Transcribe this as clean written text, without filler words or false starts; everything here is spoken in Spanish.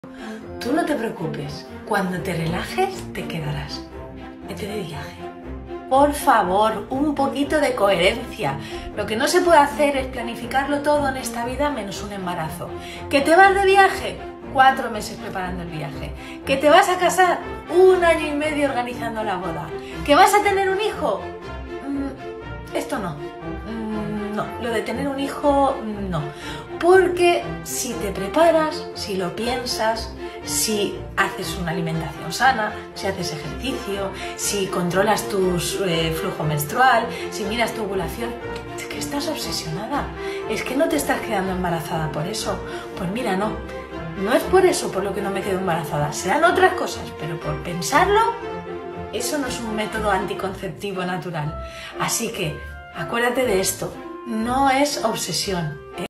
Tú no te preocupes, cuando te relajes te quedarás. Vete de viaje. Por favor, un poquito de coherencia. Lo que no se puede hacer es planificarlo todo en esta vida menos un embarazo. ¿Que te vas de viaje? 4 meses preparando el viaje. ¿Que te vas a casar? 1 año y medio organizando la boda. ¿Que vas a tener un hijo? Esto no. No, lo de tener un hijo no. Porque si te preparas, si lo piensas, si haces una alimentación sana, si haces ejercicio, si controlas tu flujo menstrual, si miras tu ovulación, es que estás obsesionada. Es que no te estás quedando embarazada por eso. Pues mira, no. No es por eso por lo que no me quedo embarazada. Serán otras cosas, pero por pensarlo, eso no es un método anticonceptivo natural. Así que acuérdate de esto. No es obsesión.